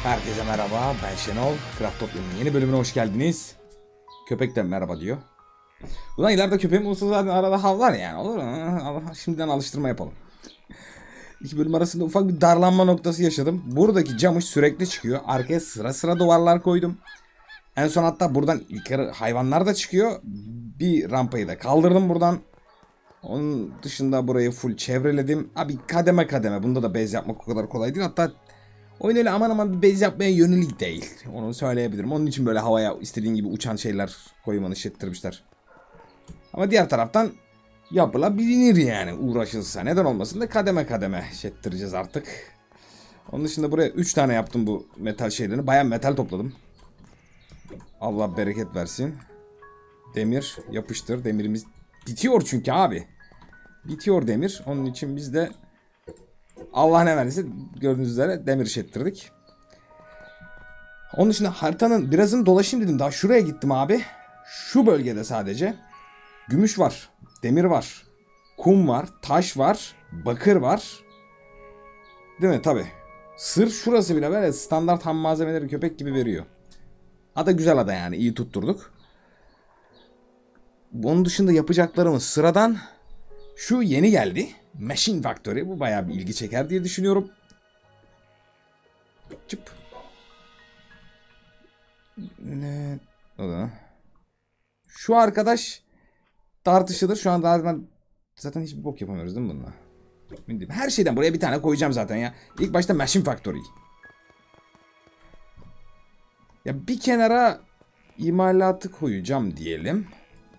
Herkese merhaba, ben Şenol. Craft Toplu'nun yeni bölümüne hoş geldiniz. Köpek de merhaba diyor. Ulan ileride köpeğim olsa zaten arada havlar yani, olur mu? Şimdiden alıştırma yapalım. İki bölüm arasında ufak bir darlanma noktası yaşadım. Buradaki camış sürekli çıkıyor. Arkaya sıra sıra duvarlar koydum. En son hatta buradan yukarı hayvanlar da çıkıyor. Bir rampayı da kaldırdım buradan. Onun dışında burayı full çevreledim. Abi kademe kademe. Bunda da base yapmak o kadar kolay değil. Hatta oyun öyle aman aman bir base yapmaya yönelik değil. Onu söyleyebilirim. Onun için böyle havaya istediğin gibi uçan şeyler koymanı şettirmişler. Ama diğer taraftan yapılabilir yani, uğraşılsa. Neden olmasın da kademe kademe şettireceğiz artık. Onun dışında buraya 3 tane yaptım bu metal şeylerini. Bayağı metal topladım. Allah bereket versin. Demir yapıştır. Demirimiz bitiyor çünkü abi. Bitiyor demir. Onun için biz de Allah ne verdiyse gördüğünüz üzere demir işlettirdik. Onun dışında haritanın birazını dolaşayım dedim. Daha şuraya gittim abi. Şu bölgede sadece gümüş var, demir var, kum var, taş var, bakır var. Değil mi? Tabi. Sırf şurası bile böyle standart ham malzemeleri köpek gibi veriyor. Ada güzel ada yani, iyi tutturduk. Bunun dışında yapacaklarımız sıradan. Şu yeni geldi. Machine Factory. Bu bayağı bir ilgi çeker diye düşünüyorum. Çıp. Ne? O da. Şu arkadaş tartışılır. Şu anda zaten hiçbir bok yapamıyoruz değil mi bununla? Her şeyden buraya bir tane koyacağım zaten ya. İlk başta Machine Factory. Ya bir kenara imalatı koyacağım diyelim.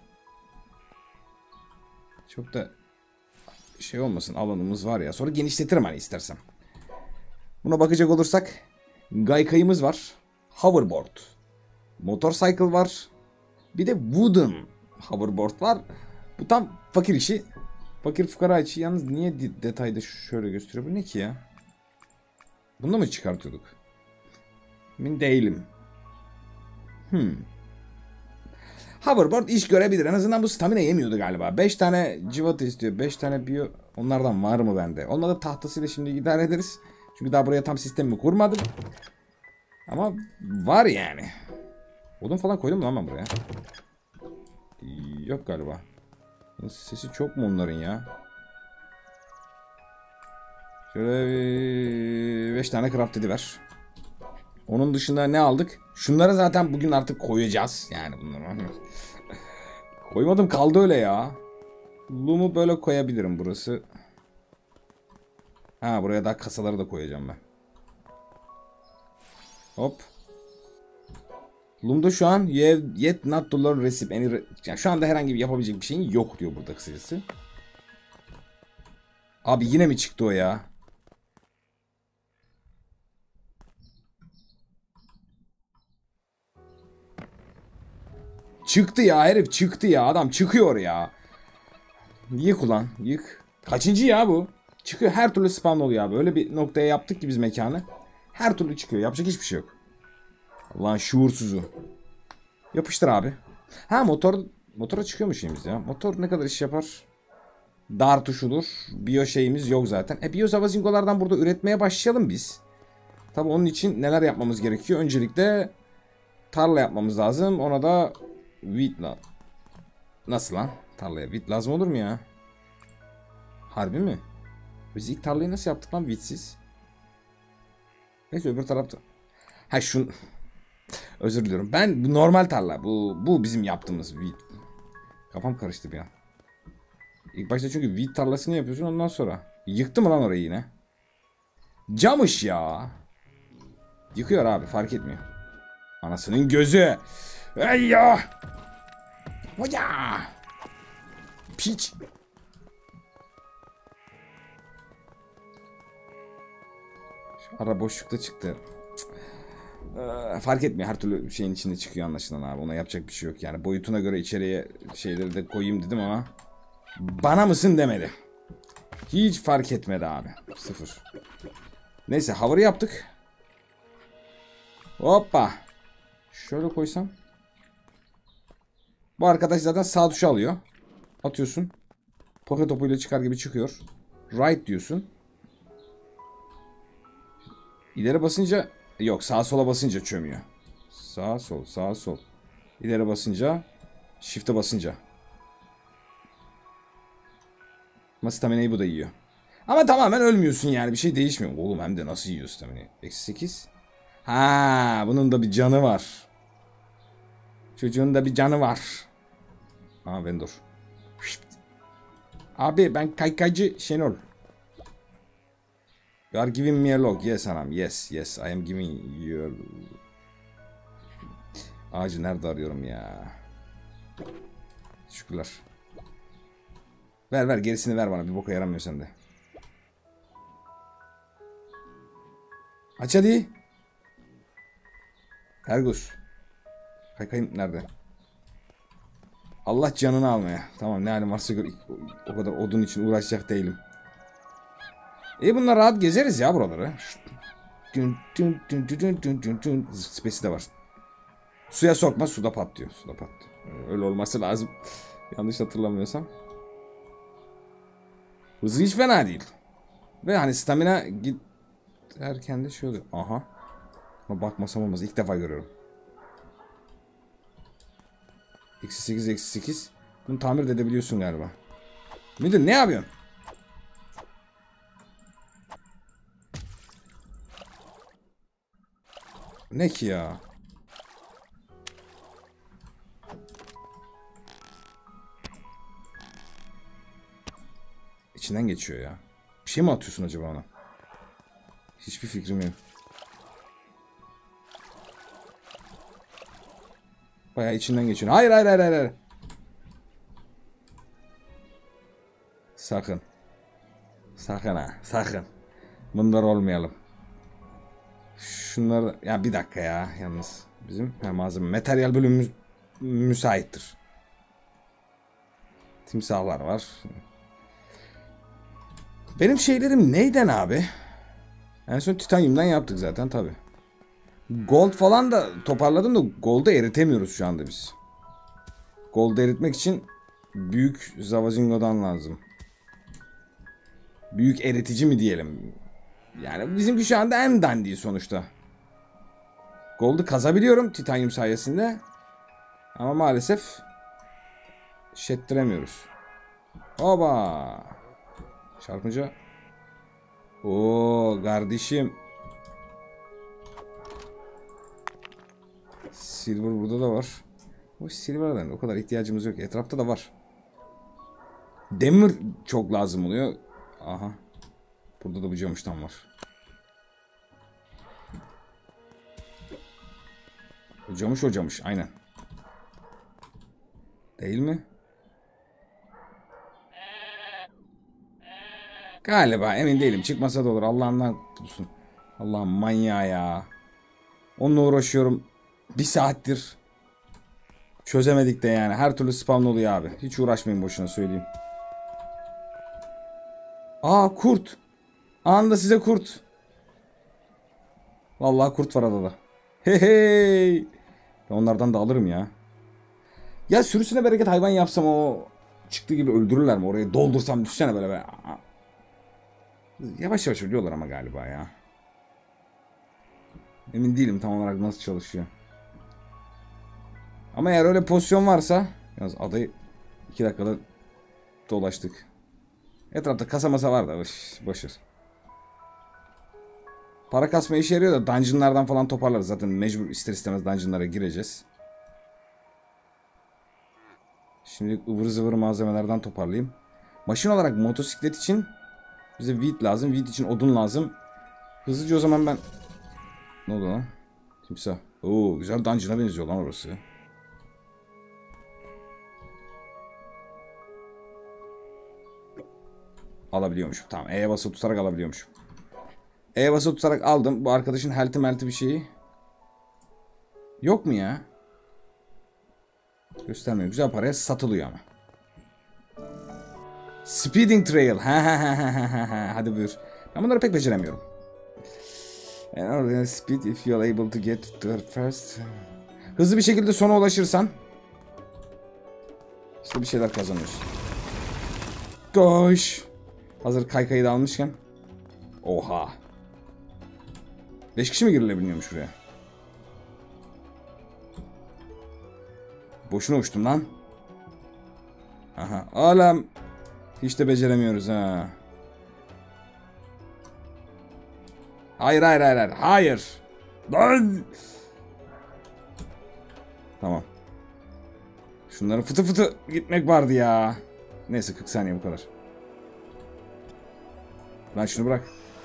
Çok da şey olmasın, alanımız var ya. Sonra genişletirim hani istersem. Buna bakacak olursak Gaikai'miz var. Hoverboard. Motorcycle var. Bir de wooden hoverboard var. Bu tam fakir işi. Fakir fukara işi. Yalnız niye detayda şöyle gösteriyor? Bu ne ki ya? Bunu da mı çıkartıyorduk? Emin değilim. Hoverboard iş görebilir. En azından bu stamina yemiyordu galiba. 5 tane cıvata istiyor. 5 tane biyo. Onlardan var mı bende? Olmadı tahtasıyla şimdi idare ederiz. Çünkü daha buraya tam sistemimi kurmadım. Ama var yani. Odun falan koydum mu lan ben buraya? Yok galiba. Sesi çok mu onların ya? Şöyle 5 tane craft dedi ver. Onun dışında ne aldık? Şunları zaten bugün artık koyacağız. Yani bunları. Koymadım kaldı öyle ya. Loom'u böyle koyabilirim burası. Ha, buraya daha kasaları da koyacağım ben. Hop. Loom'da şu an yet not to learn recipe. Yani şu anda herhangi bir yapabilecek bir şeyin yok diyor burada kısacası. Abi yine mi çıktı o ya? Çıktı ya herif, çıktı ya, adam çıkıyor ya. Yık ulan yık. Kaçıncı ya bu? Çıkıyor, her türlü spawn oluyor abi. Öyle bir noktaya yaptık ki biz mekanı. Her türlü çıkıyor, yapacak hiçbir şey yok. Lan şuursuzu. Yapıştır abi. Ha, motora çıkıyor mu şeyimiz ya? Motor ne kadar iş yapar? Dar tuşudur. Biyo şeyimiz yok zaten. Biyo zavazingolardan burada üretmeye başlayalım biz. Tabi onun için neler yapmamız gerekiyor? Öncelikle tarla yapmamız lazım. Ona da wheat. Nasıl lan? Tarlaya wheat lazım olur mu ya? Harbi mi? Biz ilk tarlayı nasıl yaptık lan wheatsiz? Neyse öbür tarafta. Ha şun. Özür diliyorum. Bu normal tarla. Bu bizim yaptığımız wheat. Kafam karıştı bir an. İlk başta çünkü wheat tarlasını yapıyorsun, ondan sonra. Yıktı mı lan orayı yine? Camış ya. Yıkıyor abi, fark etmiyor. Anasının gözü. Ey ya. Hoca. Piç. Şu ara boşlukta çıktı. Fark etmiyor, her türlü şeyin içinde çıkıyor anlaşılan abi. Ona yapacak bir şey yok yani. Boyutuna göre içeriye şeyleri de koyayım dedim ama bana mısın demedi. Hiç fark etmedi abi. Sıfır. Neyse, hover yaptık. Hoppa. Şöyle koysam. Bu arkadaş zaten sağ tuşu alıyor. Atıyorsun. Poke topuyla çıkar gibi çıkıyor. Right diyorsun. İleri basınca Yok, sağa sola basınca çömüyor. Sağ sol, sağ sol. İleri basınca, shift'e basınca. Ama stamina'yı bu da yiyor. Ama tamamen ölmüyorsun yani, bir şey değişmiyor. Oğlum hem de nasıl yiyor stamina'yı? Eksi 8. Ha, bunun da bir canı var. Çocuğun da bir canı var. Aa, ben dur. Abi ben kaykaycı Şenol. You are giving me a log. Yes anam. Yes. Yes. I am giving you. Ağacı nerede arıyorum ya? Şükürler. Ver ver, gerisini ver bana. Bir boka yaramıyor sende. Aç hadi. Ergus. Kaykayım nerede? Allah canını almaya. Tamam, ne halim varsa gör. O kadar odun için uğraşacak değilim. Bunlar rahat gezeriz ya buraları. Spesi de var. Suya sokma, suda patlıyor. Suda patlıyor. Öyle olması lazım. Yanlış hatırlamıyorsam. Hızı hiç fena değil. Ve hani stamina giderken de şey oluyor. Aha. Ama bakmasam olmaz. İlk defa görüyorum. Eksi 8, eksi 8. Bunu tamir edebiliyorsun galiba. Müdür ne yapıyorsun? Ne ki ya? İçinden geçiyor ya. Bir şey mi atıyorsun acaba ona? Hiçbir fikrim yok. Bayağı içinden geçiyor. Hayır hayır hayır hayır. Sakın. Sakın ha. Sakın. Bunlar olmayalım. Şunları da... Ya bir dakika ya. Yalnız bizim malzeme. Materyal bölümümüz müsaittir. Timsahlar var. Benim şeylerim neyden abi? En son titanyumdan yaptık zaten tabi. Gold falan da toparladım da gold'u eritemiyoruz şu anda biz. Gold'u eritmek için büyük Zavazingo'dan lazım. Büyük eritici mi diyelim? Yani bizimki şu anda en dandiği sonuçta. Gold'u kazabiliyorum titanyum sayesinde. Ama maalesef şettiremiyoruz. Oba! Çarpınca. Oo kardeşim. Silver burada da var. Bu silver'dan o kadar ihtiyacımız yok. Etrafta da var. Demir çok lazım oluyor. Aha. Burada da bu camıştan var. O camış aynen. Değil mi? Galiba emin değilim. Çıkmasa da olur. Allah'ından tutsun. Allah'ım manyağı ya. Onunla uğraşıyorum. Bir saattir. Çözemedik de yani. Her türlü spam oluyor abi. Hiç uğraşmayın boşuna söyleyeyim. Aa kurt. Anında size kurt. Vallahi kurt var adada. Hey hey. Onlardan da alırım ya. Ya sürüsüne bereket hayvan yapsam o çıktığı gibi öldürürler mi? Orayı doldursam düşsene böyle. Yavaş yavaş ölüyorlar ama galiba ya. Emin değilim tam olarak nasıl çalışıyor. Ama eğer öyle pozisyon varsa... Yalnız adayı 2 dakikada dolaştık. Etrafta kasa masa var da boşver. Para kasma işe yarıyor da dungeonlardan falan toparlarız. Zaten mecbur ister istemez dungeonlara gireceğiz. Şimdi ıvır zıvır malzemelerden toparlayayım. Maşin olarak motosiklet için bize wheat lazım. Wheat için odun lazım. Hızlıca o zaman ben... Ne oldu lan? Timsah. Oo, güzel dungeon'a benziyor lan orası. Alabiliyormuşum. Tamam. E'ye basılı tutarak alabiliyormuşum. E'ye basılı tutarak aldım. Bu arkadaşın health'i bir şeyi. Yok mu ya? Göstermiyor. Güzel paraya satılıyor ama. Speeding trail. Hadi buyur. Ben bunları pek beceremiyorum. Speed if you are able to get there first. Hızlı bir şekilde sona ulaşırsan işte bir şeyler kazanıyorsun. Koş. Hazır kaykayı da almışken. Oha. 5 kişi mi girilebiliyormuş buraya? Boşuna uçtum lan. Aha. Alem. Hiç de beceremiyoruz ha. Hayır hayır hayır hayır. Hayır. Lan. Tamam. Şunların fıtı fıtı gitmek vardı ya. Neyse 40 saniye bu kadar. Lan şunu bırak.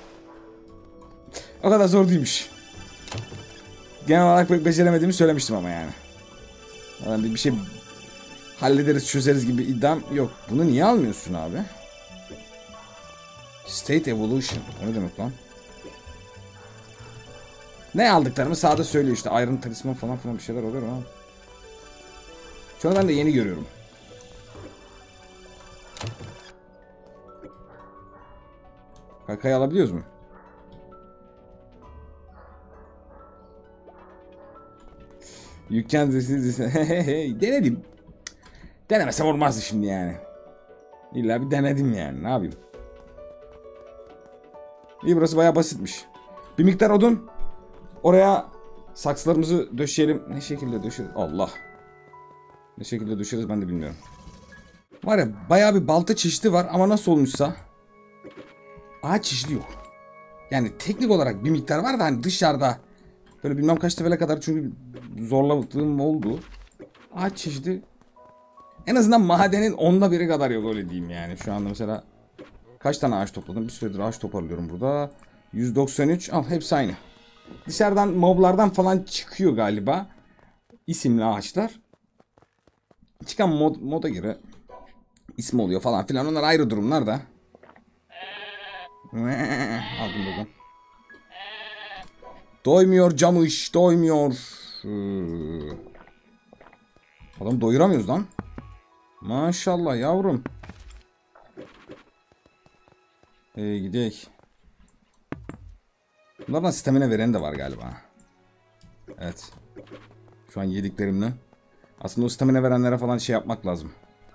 O kadar zor değilmiş. Genel olarak pek beceremediğimi söylemiştim ama yani. Yani bir şey hallederiz çözeriz gibi iddiam yok. Bunu niye almıyorsun abi? State Evolution. O ne demek lan? Ne aldıklarımı sağda söylüyor işte. Iron Talisman falan filan bir şeyler oluyor ama. Şu an ben de yeni görüyorum. Kakayı alabiliyoruz mu? Yükken denedim. Denemesem olmazdı şimdi yani. İlla bir denedim yani. Ne yapayım? İyi, burası bayağı basitmiş. Bir miktar odun. Oraya saksılarımızı döşeyelim. Ne şekilde döşeriz? Allah. Ne şekilde döşeriz ben de bilmiyorum. Var ya bayağı bir balta çeşidi var ama nasıl olmuşsa ağaç çeşidi yok. Yani teknik olarak bir miktar var da hani dışarıda böyle bilmem kaç tepele kadar çünkü zorladığım oldu. Ağaç çeşidi en azından madenin 1/10 kadar yok, öyle diyeyim yani. Şu anda mesela kaç tane ağaç topladım? Bir süredir ağaç toparlıyorum burada. 193. Al, hepsi aynı. Dışarıdan moblardan falan çıkıyor galiba. İsimli ağaçlar. Çıkan moda göre ismi oluyor falan filan. Onlar ayrı durumlar da. Aldım buradan. Doymuyor camış, doymuyor. Adam doyuramıyoruz lan. Maşallah yavrum. Gidelim. Bunlardan stamina veren de var galiba. Evet. Şu an yediklerimle. Aslında o stamina verenlere falan şey yapmak lazım.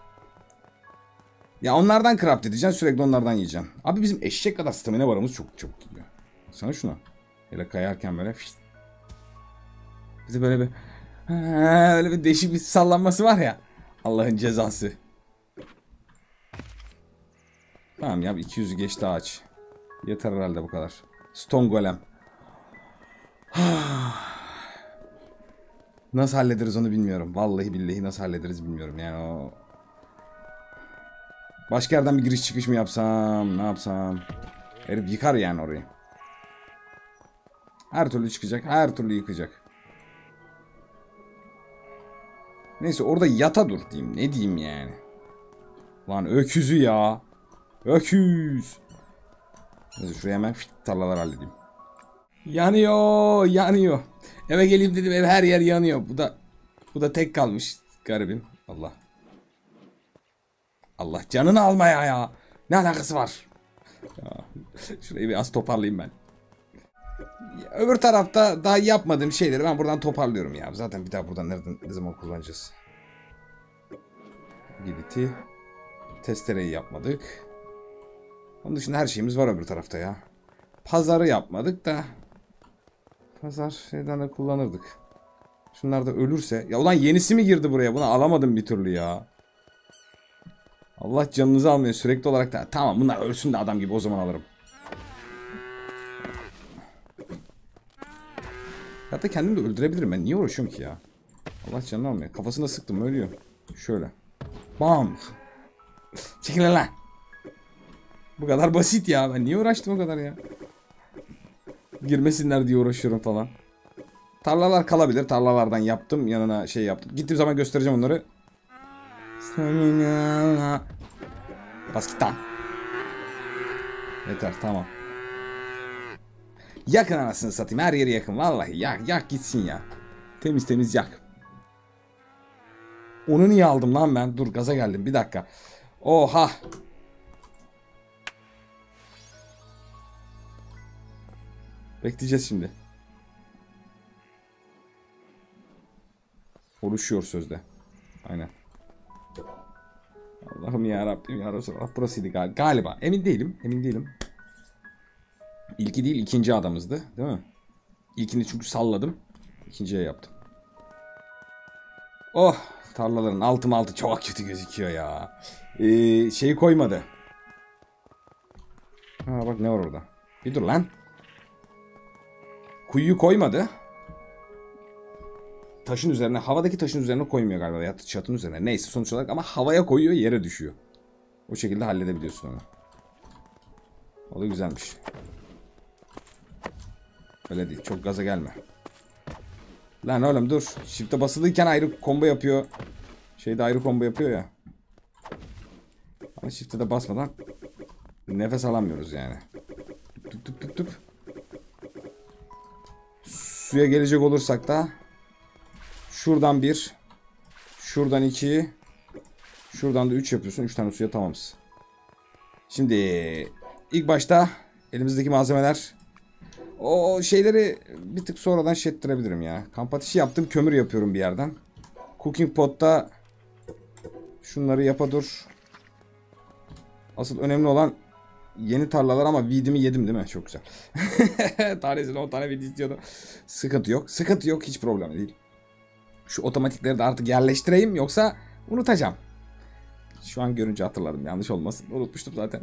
Ya onlardan craft edeceksin, sürekli onlardan yiyeceksin. Abi bizim eşek kadar stamina varımız çok çabuk gidiyor. Sana şuna. Hele kayarken böyle bize böyle bir öyle bir değişik bir sallanması var ya. Allah'ın cezası. Tamam ya, 200'ü geçti ağaç. Yeter herhalde bu kadar. Stone Golem. Nasıl hallederiz onu bilmiyorum. Vallahi billahi nasıl hallederiz bilmiyorum yani o. Başka yerden bir giriş çıkış mı yapsam, ne yapsam? Herif yıkar yani orayı. Her türlü çıkacak, her türlü yıkacak. Neyse orada yata dur diyeyim, ne diyeyim yani. Lan öküzü ya. Öküz. Neyse şuraya hemen tarlalar halledeyim. Yanıyor, yanıyor. Eve geleyim dedim, ev her yer yanıyor. Bu da tek kalmış garibim. Allah. Allah canını almaya ya. Ne alakası var? Ya, şurayı bir az toparlayayım ben. Öbür tarafta daha yapmadığım şeyleri ben buradan toparlıyorum ya. Zaten bir daha buradan ne zaman kullanacağız? Giliti. Testereyi yapmadık. Onun dışında her şeyimiz var öbür tarafta ya. Pazarı yapmadık da. Pazar şeyden de kullanırdık. Şunlar da ölürse. Ya ulan yenisi mi girdi buraya? Bunu alamadım bir türlü ya. Allah canınızı almıyor sürekli olarak da. Tamam bunlar ölsün de adam gibi o zaman alırım. Hatta kendimi de öldürebilirim ben. Niye uğraşıyorum ki ya? Allah canını almıyor. Kafasına sıktım ölüyor. Şöyle. Bam. Çekil lan. Bu kadar basit ya. Ben niye uğraştım o kadar ya? Girmesinler diye uğraşıyorum falan. Tarlalar kalabilir. Tarlalardan yaptım. Yanına şey yaptım. Gittiğim zaman göstereceğim onları. Bas git lan. Yeter tamam. Yakın anasını satayım. Her yeri yakın. Vallahi yak gitsin ya. Temiz temiz yak. Onu niye aldım lan ben? Dur gaza geldim. Bir dakika. Oha. Bekleyeceğiz şimdi. Oluşuyor sözde. Aynen. Allah'ım ya Rabbim ya Resulallah. Burasıydı galiba. Emin değilim. İlki değil ikinci adamızdı. Değil mi? İlkini çünkü salladım. İkinciye yaptım. Oh, tarlaların altı çok kötü gözüküyor ya. Şeyi koymadı. Ha bak ne var orada. Bir dur lan. Kuyuyu koymadı. Taşın üzerine, havadaki taşın üzerine koymuyor galiba ya çatının üzerine. Neyse sonuç olarak ama havaya koyuyor, yere düşüyor. O şekilde halledebiliyorsun onu. O da güzelmiş. Öyle değil, çok gaza gelme. Lan oğlum dur. Shift'e basılıyken ayrı combo yapıyor. Şeyde ayrı combo yapıyor ya. Ama shift'e de basmadan nefes alamıyoruz yani. Tüp tüp tüp tüp. Suya gelecek olursak da şuradan 1, şuradan 2, şuradan da 3 yapıyorsun. 3 tane suya tamamız. Şimdi ilk başta elimizdeki malzemeler, o şeyleri bir tık sonradan ettirebilirim ya. Kamp ateşi yaptım, kömür yapıyorum bir yerden. Cooking pot'ta şunları yapa dur. Asıl önemli olan yeni tarlalar ama weed'imi yedim değil mi? Çok güzel. Tanesine 10 tane weed istiyordu. Sıkıntı yok. Sıkıntı yok. Hiç problem değil. Şu otomatikleri de artık yerleştireyim yoksa unutacağım. Şu an görünce hatırladım. Yanlış olmasın. Unutmuştum zaten.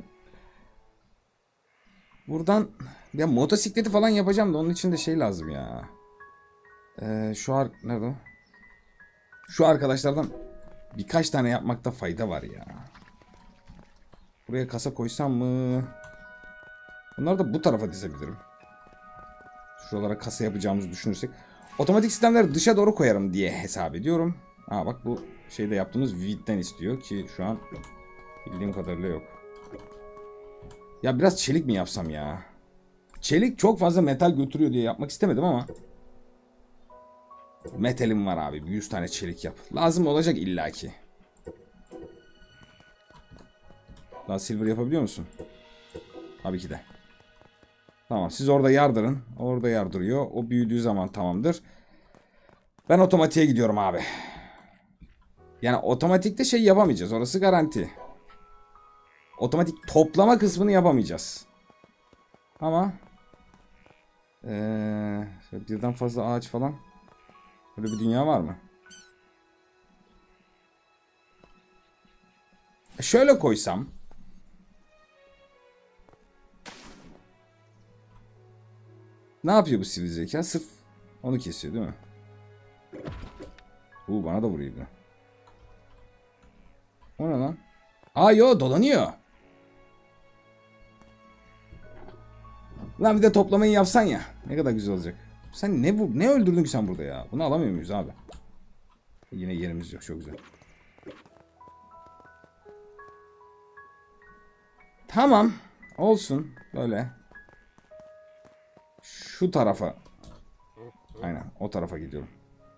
Buradan ya motosikleti falan yapacağım da onun için de şey lazım ya. Nerede o? Şu arkadaşlardan birkaç tane yapmakta fayda var ya. Buraya kasa koysam mı? Bunları da bu tarafa dizebilirim. Şuralara kasa yapacağımızı düşünürsek. Otomatik sistemleri dışa doğru koyarım diye hesap ediyorum. Ha bak bu şeyde yaptığımız Weed'den istiyor ki şu an bildiğim kadarıyla yok. Ya biraz çelik mi yapsam ya? Çelik çok fazla metal götürüyor diye yapmak istemedim ama. Metalim var abi. 100 tane çelik yap. Lazım olacak illaki. Daha silver yapabiliyor musun? Tabii ki de. Tamam siz orada yardırın. Orada yardırıyor. O büyüdüğü zaman tamamdır. Ben otomatiğe gidiyorum abi. Yani otomatikte şey yapamayacağız. Orası garanti. Otomatik toplama kısmını yapamayacağız. Ama birden fazla ağaç falan. Böyle bir dünya var mı? Şöyle koysam. Ne yapıyor bu sivri zeka? Sırf onu kesiyor değil mi? Bana da vuruyor bu. O ne lan? Aa yo dolanıyor. Lan bir de toplamayı yapsan ya. Ne kadar güzel olacak. Sen ne öldürdün ki sen burada ya? Bunu alamıyor muyuz abi? Yine yerimiz yok, çok güzel. Tamam. Olsun. Böyle. Şu tarafa. Aynen o tarafa gidiyorum.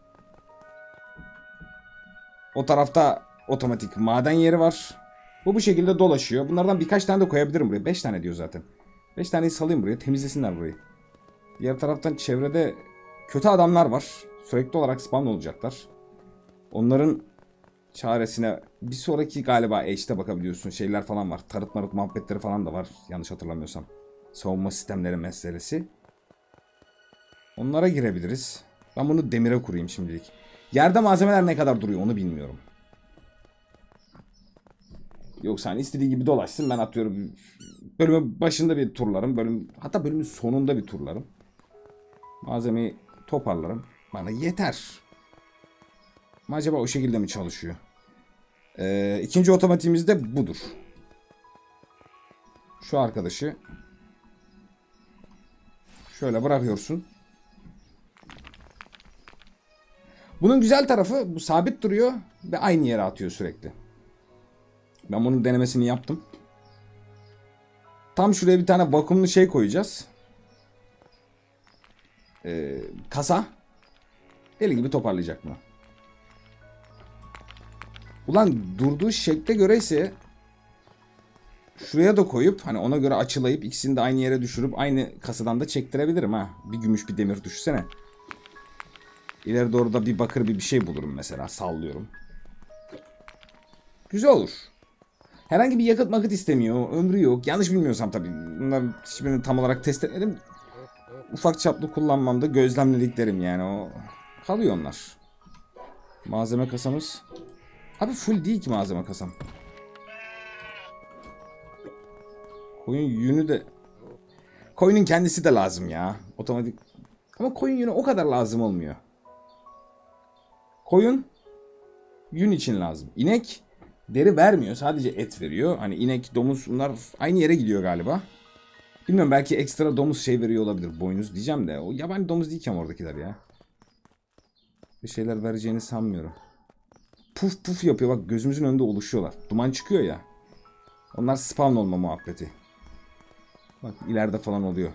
O tarafta otomatik maden yeri var. Bu şekilde dolaşıyor. Bunlardan birkaç tane de koyabilirim buraya. 5 tane diyor zaten. 5 taneyi salayım buraya. Temizlesinler burayı. Diğer taraftan çevrede kötü adamlar var. Sürekli olarak spawn olacaklar. Onların çaresine bir sonraki galiba H'te bakabiliyorsun. Şeyler falan var. Tarıt marıt muhabbetleri falan da var. Yanlış hatırlamıyorsam. Savunma sistemleri meselesi. Onlara girebiliriz. Ben bunu demire kurayım şimdilik. Yerde malzemeler ne kadar duruyor onu bilmiyorum. Yoksa hani istediği gibi dolaşsın, ben atıyorum bölümün başında bir turlarım, hatta bölümün sonunda bir turlarım. Malzemeyi toparlarım. Bana yeter. Ama acaba o şekilde mi çalışıyor? İkinci otomatiğimiz de budur. Şu arkadaşı şöyle bırakıyorsun. Bunun güzel tarafı bu sabit duruyor ve aynı yere atıyor sürekli. Ben bunun denemesini yaptım. Tam şuraya bir tane vakumlu şey koyacağız. Kasa. Deli gibi toparlayacak mı? Ulan durduğu şekle göre ise şuraya da koyup hani ona göre açılayıp ikisini de aynı yere düşürüp aynı kasadan da çektirebilirim ha. Bir gümüş bir demir düşsene. İleri doğru da bir bakır bir şey bulurum mesela, sallıyorum. Güzel olur. Herhangi bir yakıt makıt istemiyor. Ömrü yok. Yanlış bilmiyorsam tabii. Bunların hiçbirini tam olarak test etmedim. ufak çaplı kullanmamda gözlemlediklerim yani o kalıyor onlar. Malzeme kasamız. Abi full değil ki malzeme kasam. Koyun yünü de koyunun kendisi de lazım ya. Otomatik. Ama koyun yünü o kadar lazım olmuyor. Koyun yün için lazım. İnek deri vermiyor. Sadece et veriyor. Hani inek, domuz bunlar aynı yere gidiyor galiba. Bilmiyorum belki ekstra domuz şey veriyor olabilir. Boynuz diyeceğim de. O yabani domuz değil ki ama oradakiler ya. Bir şeyler vereceğini sanmıyorum. Puf puf yapıyor. Bak gözümüzün önünde oluşuyorlar. Duman çıkıyor ya. Onlar spawn olma muhabbeti. Bak ileride falan oluyor.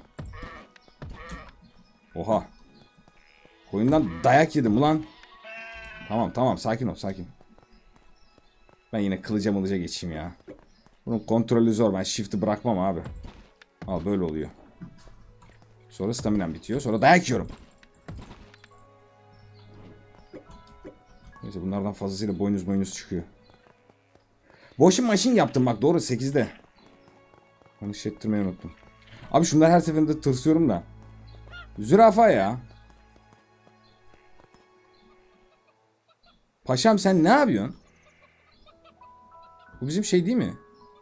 Oha. Koyundan dayak yedim ulan. Tamam sakin ol sakin. Ben yine kılıca mılıca geçeyim ya. Bunun kontrolü zor. Ben shift'i bırakmam abi. Al böyle oluyor. Sonra staminam bitiyor. Sonra dayak yiyorum. Neyse bunlardan fazlasıyla boynuz çıkıyor. Washing machine yaptım bak doğru 8'de. Onu hissettirmeyi unuttum. Abi şunlar her seferinde tırsıyorum da. Zürafa ya. Paşam sen ne yapıyorsun? Bu bizim şey değil mi?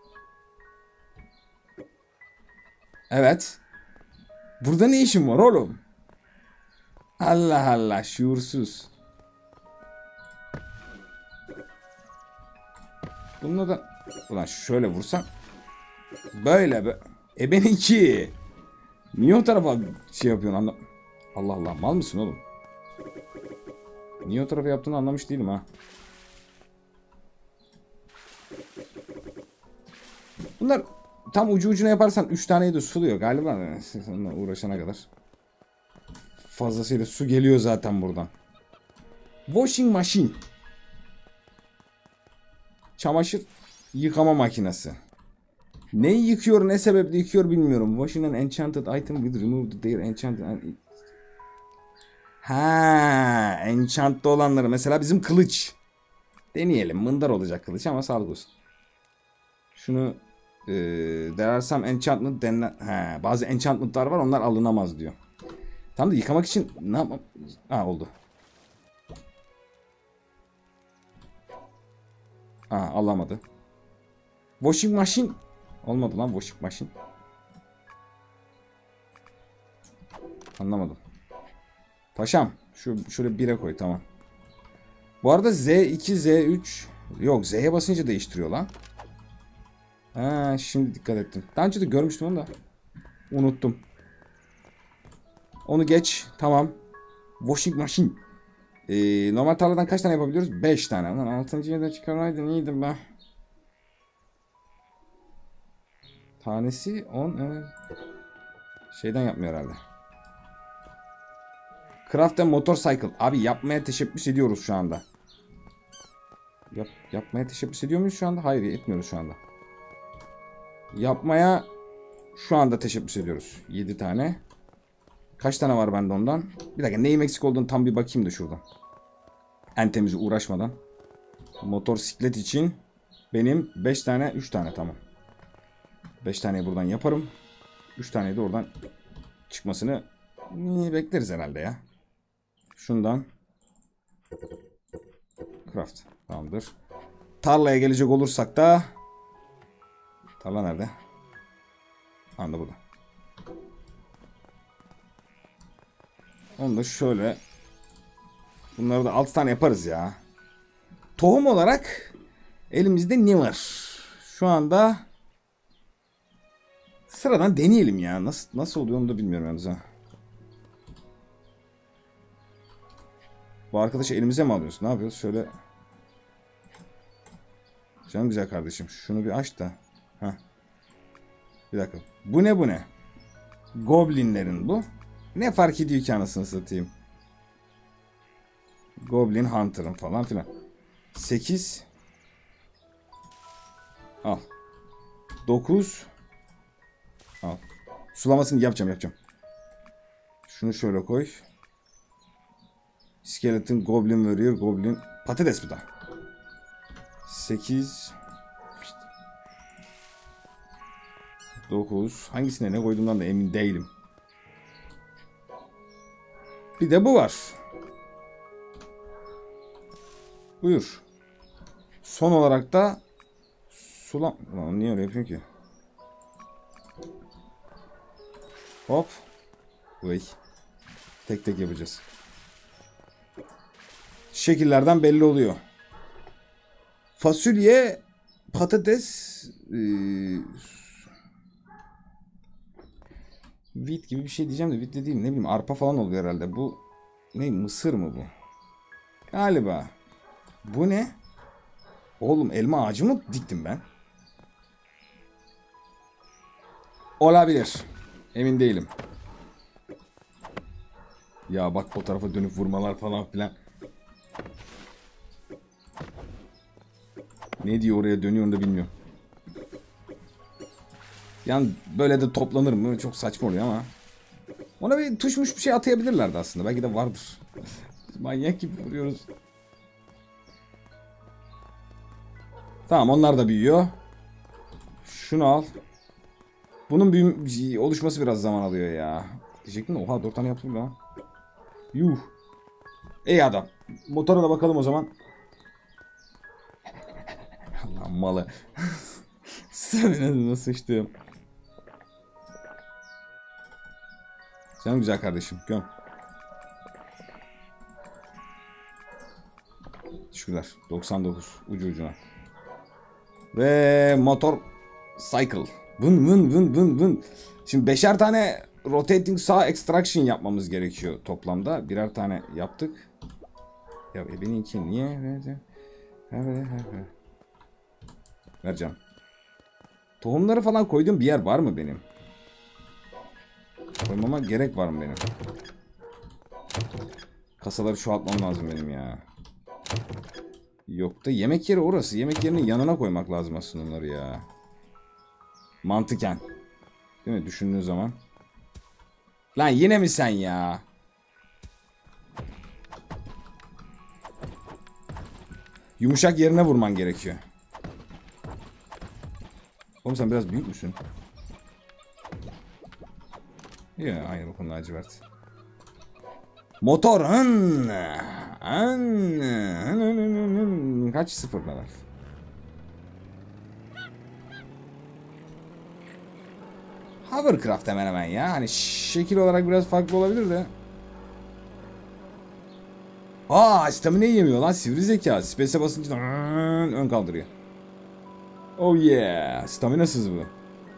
Evet. Burada ne işin var oğlum? Allah Allah şuursuz. Bununla da... Ulan şöyle vursam... Böyle be... benimki. Niye o tarafa şey yapıyorsun Allah Allah mal mısın oğlum? Niye o tarafa yaptığını anlamış değilim ha. Bunlar tam ucu ucuna yaparsan 3 taneyi de suluyor galiba. Onunla uğraşana kadar. Fazlasıyla su geliyor zaten buradan. Washing machine. Çamaşır yıkama makinesi. Neyi yıkıyor, ne sebeple yıkıyor bilmiyorum. Washing an enchanted item with remove their enchanted... Ha, enchant'ta olanları. Mesela bizim kılıç. Deneyelim. Mındar olacak kılıç ama sağlık olsun. Şunu there are some enchantment denilen... Ha, bazı enchantment'lar var onlar alınamaz diyor. Tam da yıkamak için ne yapmam? Ha oldu. Ha alamadı. Washing machine. Olmadı lan washing machine. Anlamadım. Paşam şöyle 1'e koy tamam. Bu arada Z2 Z3 yok Z'ye basınca değiştiriyor lan. Ha şimdi dikkat ettim. Daha önce de görmüştüm onu da. Unuttum. Onu geç. Tamam. Washing machine. Normal tarladan kaç tane yapabiliyoruz? 5 tane. Lan 6.'yı da çıkaraydın iyiydim ben. Tanesi 10. Evet. Şeyden yapmıyor herhalde. Craft a motorcycle. Abi yapmaya teşebbüs ediyoruz şu anda. Yapmaya teşebbüs ediyor muyuz şu anda? Hayır etmiyoruz şu anda. Yapmaya şu anda teşebbüs ediyoruz. 7 tane. Kaç tane var bende ondan? Bir dakika neyim eksik olduğunu tam bir bakayım da şuradan. En temizi uğraşmadan. Motosiklet için benim 5 tane 3 tane tamam. 5 taneyi buradan yaparım. 3 taneyi de oradan çıkmasını bekleriz herhalde ya. Şundan. Craft. Tamamdır. Tarlaya gelecek olursak da. Tarla nerede? Anda burada. Onu da şöyle. Bunları da 6 tane yaparız ya. Tohum olarak elimizde ne var? Şu anda sıradan deneyelim ya. Nasıl oluyor onu da bilmiyorum yalnız ha. Bu arkadaşı elimize mi alıyorsun? Ne yapıyoruz? Şöyle. Canım güzel kardeşim. Şunu bir aç da. Heh. Bir dakika. Bu ne bu ne? Goblinlerin bu. Ne fark ediyor ki anasını satayım. Goblin Hunter'ın falan filan. 8. Al. 9. Al. Sulamasını yapacağım. Şunu şöyle koy. Skeleton, Goblin veriyor. Goblin. Patates bu da. 8. 9. Hangisine ne koyduğumdan da emin değilim. Bir de bu var. Buyur. Son olarak da sulam... Lan niye öyle yapıyor ki? Hop. Vay. Tek tek yapacağız. Şekillerden belli oluyor. Fasulye, patates, wheat gibi bir şey diyeceğim de wheat de değil, ne bileyim, arpa falan oluyor herhalde. Bu ne, mısır mı bu? Galiba. Bu ne? Oğlum elma ağacı mı diktim ben? Olabilir. Emin değilim. Ya bak o tarafa dönüp vurmalar falan filan. Ne diyor oraya dönüyor onu da bilmiyorum. Yani böyle de toplanır mı? Çok saçma oluyor ama. Ona bir tuşmuş bir şey atayabilirlerdi aslında. Belki de vardır. Manyak gibi vuruyoruz. Tamam, onlar da büyüyor. Şunu al. Bunun oluşması biraz zaman alıyor ya. Diyecektim de oha 4 tane yaptım lan. Yuh. İyi adam. Motora da bakalım o zaman. Lan malı. Sen nasıl sıçtım. Canım güzel kardeşim. Göm. Şükürler. 99 ucu ucuna. Ve motor cycle. Vın vın vın vın vın. Şimdi 5'er tane rotating saw extraction yapmamız gerekiyor toplamda. Birer tane yaptık. Ya benimki niye? Vereceğim. Tohumları falan koyduğum bir yer var mı benim? Koymama gerek var mı benim? Kasaları çoğaltmam lazım benim ya. Yok da yemek yeri orası. Yemek yerinin yanına koymak lazım aslında onları ya. Mantıken. Değil mi? Düşündüğün zaman. Lan yine mi sen ya? Yumuşak yerine vurman gerekiyor. Oğlum sen biraz büyük müsün? Ya hayır, o konuda lacivert. Motor kaç sıfır kadar? Hovercraft hemen hemen ya. Hani şekil olarak biraz farklı olabilir de. Stamina yemiyor lan, sivri zeka. Space'e basınca ön kaldırıyor. Oh yeah. Staminasız bu.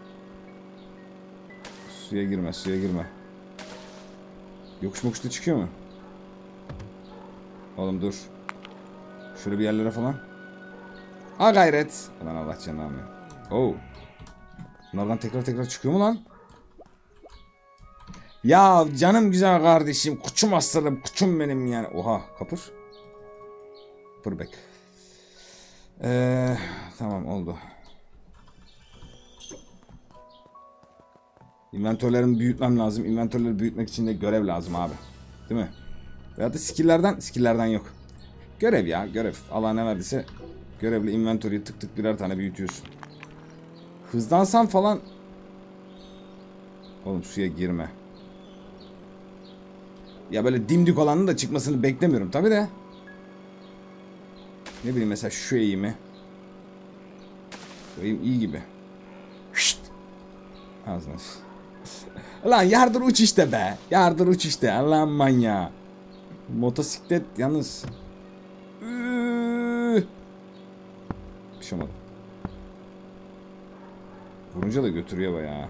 Suya girme, suya girme. Yokuş mokuşta çıkıyor mu? Oğlum dur. Şöyle bir yerlere falan. Ha gayret. Ulan Allah canını almıyor. Oh. Bunlardan tekrar çıkıyor mu lan? Ya canım güzel kardeşim. Kuçum aslanım. Kuçum benim yani. Oha kapır. Pırbek. Tamam oldu. İnventörlerimi büyütmem lazım. İnventörleri büyütmek için de görev lazım abi. Değil mi? Veyahut da skill'lerden yok. Görev ya, görev. Allah ne verdiyse görevle inventory'yi tık tık birer tane büyütüyorsun. Hızlansan falan. Oğlum suya girme. Ya böyle dimdik olanın da çıkmasını beklemiyorum tabi de. Ne bileyim mesela şu eğimi. Bu eğim iyi gibi. Şşt. Ağzına. Lan yardır uç işte be. Yardır uç işte. Allah'ım manyağı. Motosiklet yalnız. Bir şey olmadı. Vurunca da götürüyor bayağı.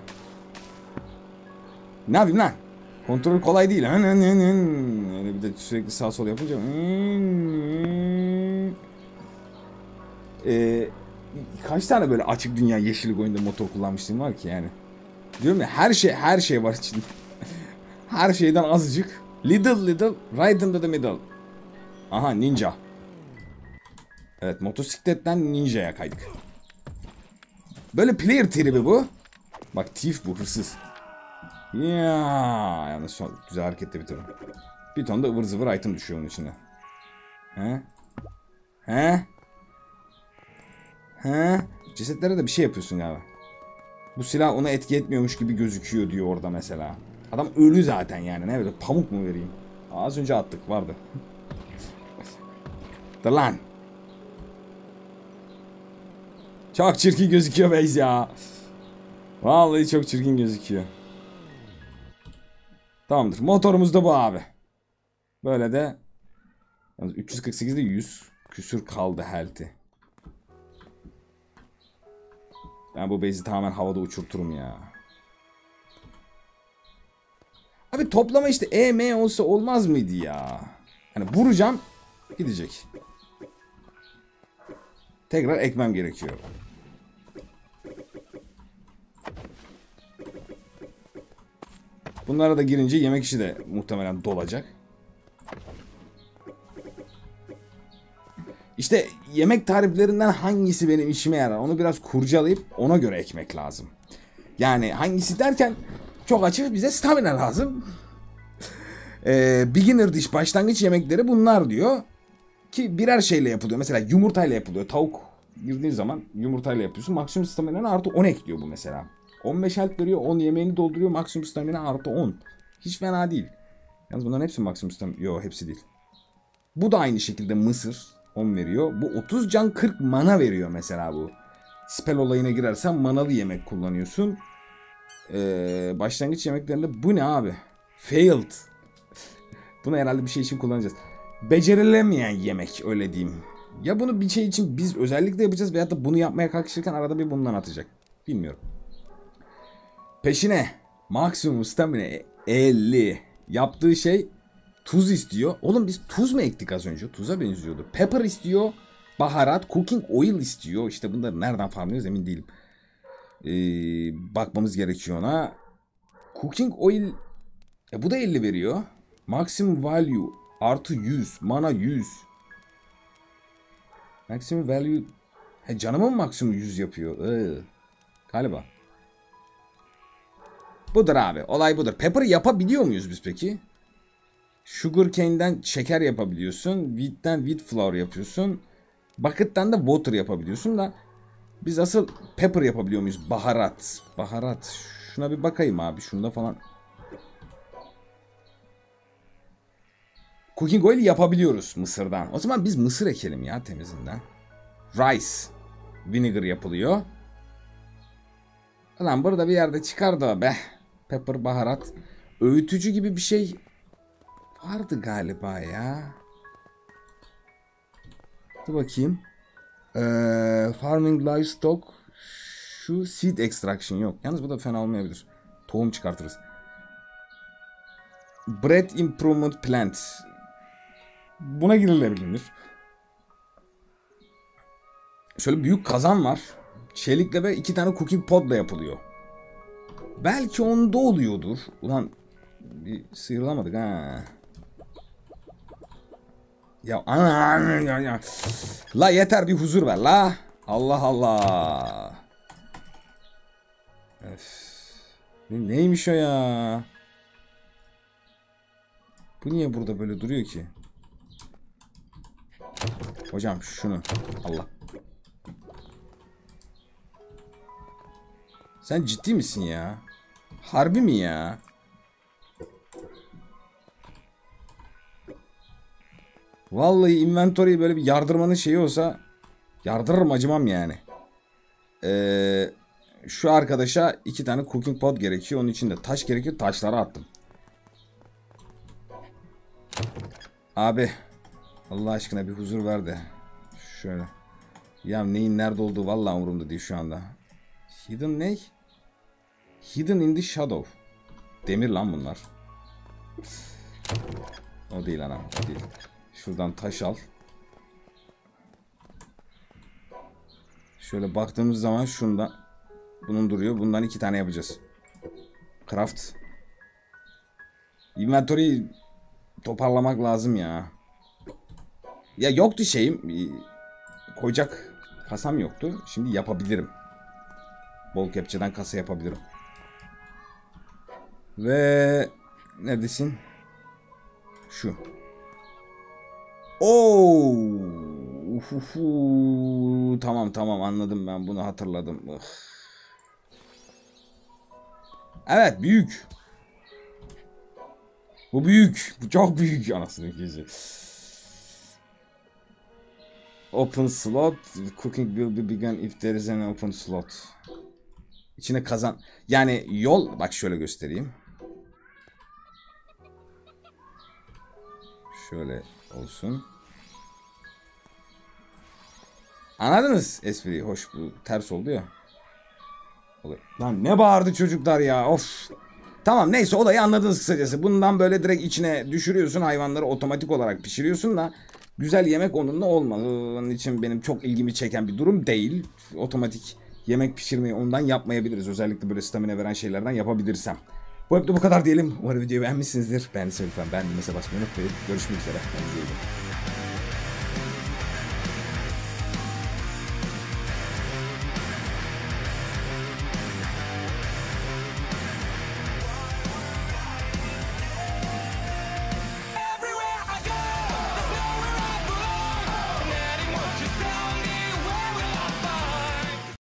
Ne yapayım lan? Kontrol kolay değil. Öyle bir de sürekli sağ sol yapınca. Kaç tane böyle açık dünya yeşillik oyunda motor kullanmışlığım var ki yani. Diyorum ya, her şey var içinde. Her şeyden azıcık. Little right into the middle. Aha ninja. Evet, motosikletten ninja'ya kaydık. Böyle player tribi bu. Bak thief bu, hırsız. Ya yalnız son güzel hareketle bitirdim. Bir ton da ıvır zıvır item düşüyor onun içine. He? Cesetlere de bir şey yapıyorsun galiba. Bu silah ona etki etmiyormuş gibi gözüküyor diyor orada mesela. Adam ölü zaten yani, ne böyle pamuk mu vereyim? Az önce attık, vardı. Dur lan. Çok çirkin gözüküyor Beyz ya. Vallahi çok çirkin gözüküyor. Tamamdır. Motorumuz da bu abi. Böyle de 348'de 100 küsür kaldı health'i. Ben bu base'i tamamen havada uçurturum ya. Abi toplama işte EM olsa olmaz mıydı ya? Hani vuracağım, gidecek. Tekrar ekmem gerekiyor. Bunlara da girince yemek işi de muhtemelen dolacak. İşte yemek tariflerinden hangisi benim işime yarar? Onu biraz kurcalayıp ona göre ekmek lazım. Yani hangisi derken çok açık, bize stamina lazım. Beginner dish, başlangıç yemekleri bunlar diyor. Ki birer şeyle yapılıyor. Mesela yumurtayla yapılıyor. Tavuk girdiğin zaman yumurtayla yapıyorsun. Maksimum stamina'na artı 10 ekliyor bu mesela. 15 health veriyor. 10 yemeğini dolduruyor. Maksimum stamina artı 10. Hiç fena değil. Yalnız bunların hepsi maksimum stamina. Yok, hepsi değil. Bu da aynı şekilde mısır 10 veriyor. Bu 30 can 40 mana veriyor mesela bu. Spell olayına girersen manalı yemek kullanıyorsun. Başlangıç yemeklerinde bu ne abi? Failed. Bunu herhalde bir şey için kullanacağız. Becerilemeyen yemek, öyle diyeyim. Ya bunu bir şey için biz özellikle yapacağız veyahut da bunu yapmaya kalkışırken arada bir bundan atacak. Bilmiyorum. Peşine maksimum stamina 50. Yaptığı şey tuz istiyor. Oğlum biz tuz mu ektik az önce? Tuza benziyordu. Pepper istiyor. Baharat, cooking oil istiyor. İşte bunları nereden farmlıyoruz emin değilim. Bakmamız gerekiyor ona. Cooking oil bu da 50 veriyor. Maximum value artı 100. Mana 100. Maximum value. Canımın maksimum 100 yapıyor. Galiba. Budur abi. Olay budur. Pepper yapabiliyor muyuz biz peki? Sugarcane'den şeker yapabiliyorsun. Wheat'ten wheat flour yapıyorsun. Bucket'tan da water yapabiliyorsun da biz asıl pepper yapabiliyor muyuz? Baharat. Baharat. Şuna bir bakayım abi. Şunda falan. Cooking oil yapabiliyoruz mısırdan. O zaman biz mısır ekelim ya temizinden. Rice. Vinegar yapılıyor. Ulan burada bir yerde çıkardı o be. Pepper, baharat. Öğütücü gibi bir şey vardı galiba ya. Dur bakayım. Farming livestock. Şu seed extraction yok. Yalnız bu da fena olmayabilir. Tohum çıkartırız. Bread improvement plant. Buna girilebilir. Şöyle büyük kazan var. Çelikle ve 2 tane cooking podla yapılıyor. Belki onda oluyordur. Ulan bir sıyrılamadık ha. Ya ana. La yeter, bir huzur ver la. Allah Allah. Öf. Neymiş o ya? Bu niye burada böyle duruyor ki? Hocam şunu. Allah. Sen ciddi misin ya? Harbi mi ya? Vallahi inventory'yi böyle bir yardırmanın şeyi olsa yardırırım, acımam yani. Şu arkadaşa 2 tane cooking pot gerekiyor. Onun için de taş gerekiyor. Taşları attım. Abi Allah aşkına bir huzur ver de. Şöyle. Ya neyin nerede olduğu vallahi umurumda değil şu anda. Hidden ne? Hidden in the shadow. Demir lan bunlar. O değil anam. O değil. Şuradan taş al. Şöyle baktığımız zaman şunda bunun duruyor. Bundan 2 tane yapacağız. Craft. Inventory'yi toparlamak lazım ya. Ya yoktu şeyim. Koyacak kasam yoktu. Şimdi yapabilirim. Bol kepçeden kasa yapabilirim. Ve neredesin? Şu. Oo! Tamam anladım, ben bunu hatırladım. Evet, büyük. Bu büyük. Bu çok büyük anasını ülkesi. Open slot. Cooking will be begun if there is an open slot. İçine kazan. Yani yol. Bak şöyle göstereyim. Şöyle olsun. Anladınız espriyi. Hoş, bu ters oldu ya. Lan ne bağırdı çocuklar ya. Of. Tamam neyse, olayı anladınız kısacası. Bundan böyle direkt içine düşürüyorsun, hayvanları otomatik olarak pişiriyorsun da güzel yemek onunla olmaz. Onun için benim çok ilgimi çeken bir durum değil. Otomatik yemek pişirmeyi ondan yapmayabiliriz. Özellikle böyle stamina veren şeylerden yapabilirsem. Bu hep de bu kadar diyelim. Umarım videoyu beğenmişsinizdir. Beğendiyseniz lütfen beğendiğinize basmayı unutmayın. Görüşmek üzere. Kendinize iyi bakın.